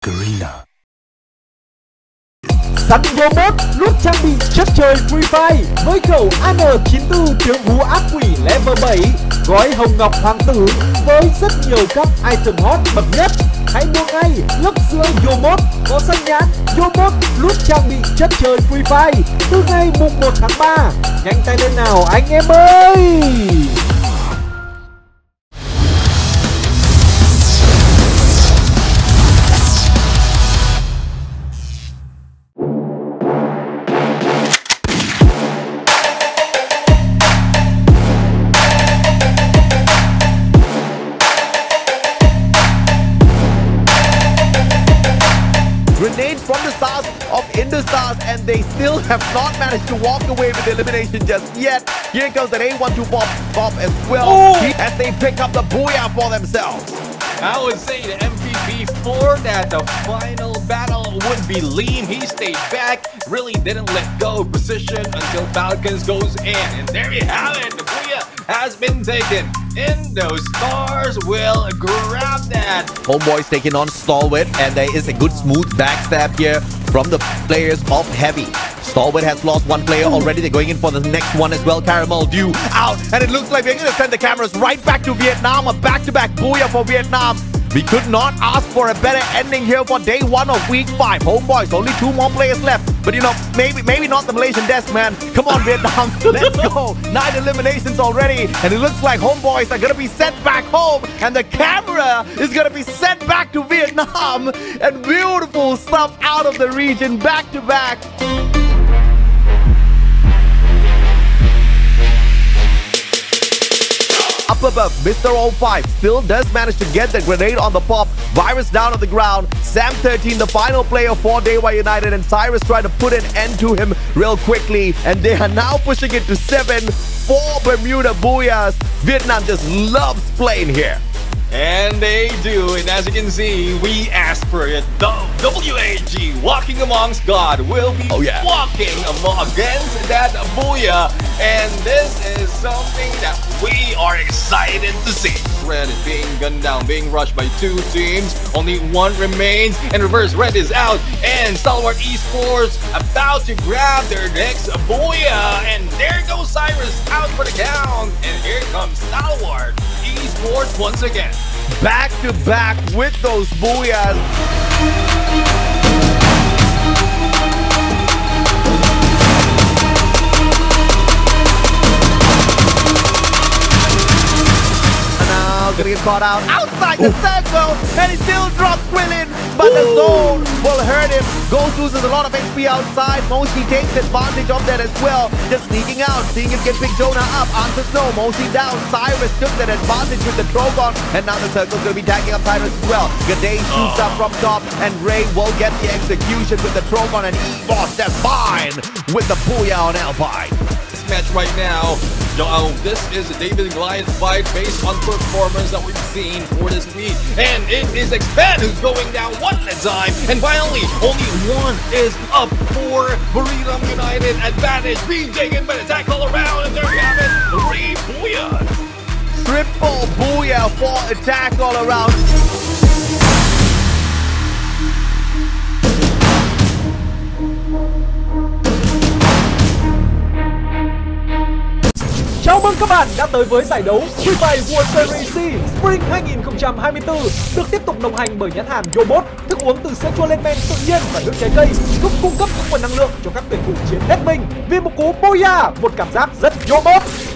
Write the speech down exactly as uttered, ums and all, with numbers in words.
Garena. Săn Robot lúc trang bị chất chơi Free Fire với khẩu A N chín tư tướng vú ác quỷ level bảy, gói hồng ngọc hoàng tử với rất nhiều các item hot bậc nhất. Hãy mua ngay lốc sữa Yomot có xanh nhãn Yomot lúc trang bị chất chơi Free Fire từ ngày mùng một tháng ba. Nhanh tay lên nào anh em ơi! Grenade from the stars of Indostars, and they still have not managed to walk away with the elimination just yet. Here comes an A one two pop, pop as well, oh. as they pick up the booyah for themselves. I would say the M V P for that the final battle would be Liam. He stayed back, really didn't let go of position until Falcons goes in. And there you have it, the booyah has been taken. Indostars will grab that. Homeboys taking on Stalwart, and there is a good smooth backstab here from the players of Heavy. Stalwart has lost one player already. They're going in for the next one as well. Caramel due out, and it looks like we're going to send the cameras right back to Vietnam. A back-to-back booyah for Vietnam. We could not ask for a better ending here for day one of week five. Homeboys, only two more players left. But you know, maybe maybe not the Malaysian desk, man. Come on, Vietnam, let's go. Nine eliminations already, and it looks like Homeboys are gonna be sent back home, and the camera is gonna be sent back to Vietnam. And beautiful stuff out of the region, back to back. Up above, Mister oh five still does manage to get the grenade on the pop. Virus down on the ground. Sam thirteen, the final player for Dewa United, and Cyrus trying to put an end to him real quickly. And they are now pushing it to seven for Bermuda Booyahs. Vietnam just loves playing here. And they do, and as you can see, we asked for it. The W A G, Walking Amongst God, will be oh, yeah. walking among, against that booyah. And this is something that we are excited to see. Red is being gunned down, being rushed by two teams. Only one remains, and reverse Red is out. And Stalwart Esports about to grab their next booyah. And there goes Cyrus out for the count. And here comes Stalwart Esports once again. Back to back with those booyahs. Now gonna get caught out outside the Ooh. circle, and he still drops Quillin, but Ooh. the zone will hurt him. Ghost loses a lot of H P outside. Moshi takes advantage of that as well. Just sneaking out, seeing if he can pick Jonah up. Answers no. Moshi down. Cyrus took that advantage with the Trogon, and now the circle's gonna be tagging up Cyrus as well. Gade shoots up from top, and Ray will get the execution with the Trogon, and E-Boss that's fine with the booyah on Alpine. This match right now, oh, this is a David and Goliath fight based on performance that we've seen for this week. And it is Expand who's going down one at a time. And finally, only one is up for Burrito United. Advantage being taken by the attack all around. And there you have it, three booyahs. Triple booyah for attack all around. Chào mừng các bạn đã tới với giải đấu Free Fire World Series C Spring hai không hai tư, được tiếp tục đồng hành bởi nhãn hàng Yomot, thức uống từ sữa chua lên men tự nhiên và nước trái cây, giúp cung cấp những nguồn năng lượng cho các tuyển thủ chiến hết mình vì một cú booyah, một cảm giác rất Yomot.